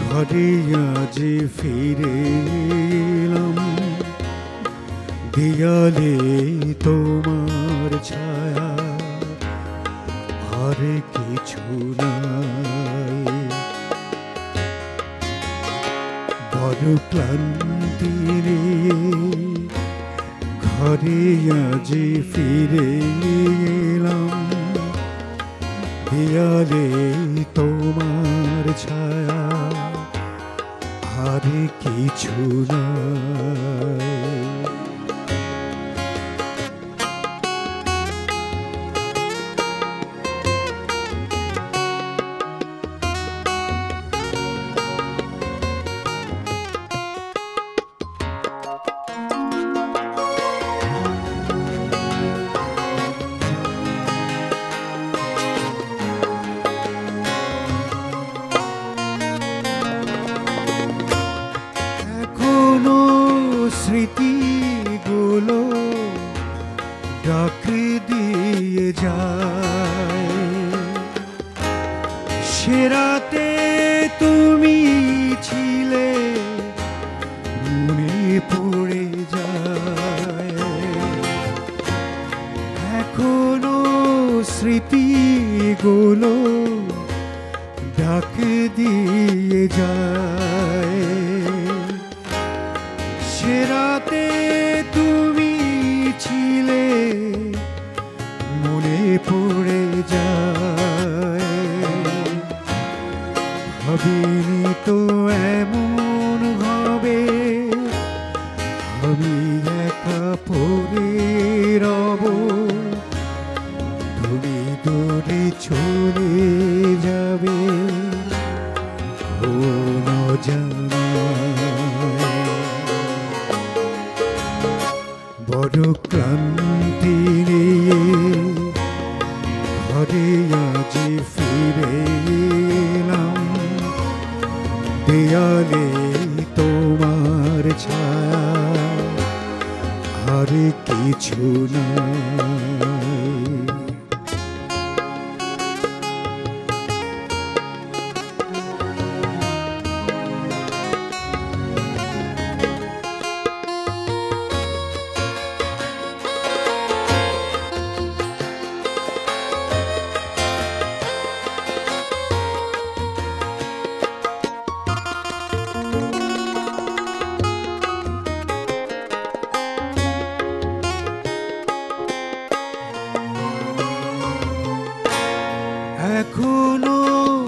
ঘরে আজ ফিরে এলাম, দেয়ালে তোমার ছায়া আর কিছু নাই। বড় ক্লান্তি নিয়ে ঘরে আজ ফিরে এলাম, দেয়ালে তোমার ছায়া আর কিছু নাই। স্মৃতিগুলো ডাক দিয়ে যায়, সে রাতে তুমি ছিলে মনে পড়ে যায়। এখনো স্মৃতিগুলো ডাক দিয়ে যায়, সে রাতে তুমি ছিলে মনে পড়ে যায়। ভাবিনি তো এমন হবে, আমি একা পড়ে রব, তুমি দূরে চলে যাবে কোন জানা। বড় ক্লান্তি নিয়ে ঘরে আজ ফিরে এলাম, দেয়ালে তোমার ছায়া আর কিছু নাই। এখনো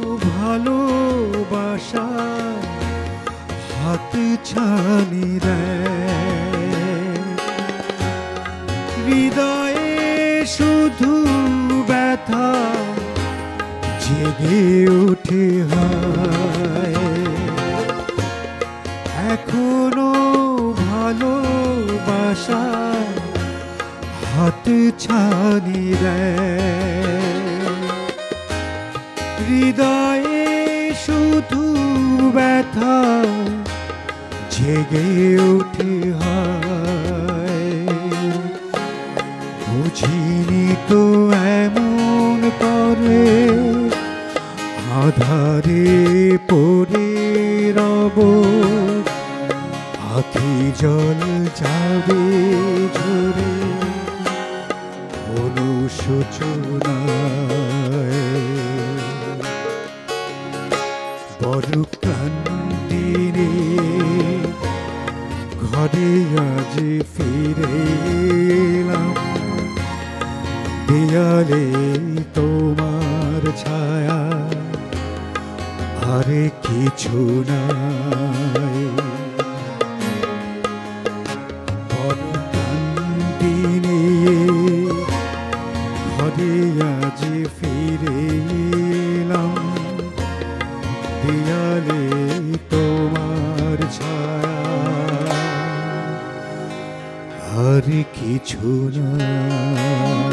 ভালোবাসা হাত ছানি দেয়, হৃদয়ে শুধু ব্যথা জেগে ওঠে হায়। এখনো ভালোবাসা হাত ছানি দেয়, হৃদয়ে শুধু ব্যথা জেগে ওঠে হায়। বুঝিনি তো এমন করে আধারে পড়ে রব, আখি জল যাবে ঝরে অনুশোচনায়। বড় ক্লান্তি নিয়ে ঘরে আজ ফিরে এলাম, দেয়ালে তোমার ছায়া আর কিছু নাই। বড় ক্লান্তি নিয়ে ঘরে আজ ফিরে এলাম, দেয়ালে তোমার ছায়া আর কিছু না।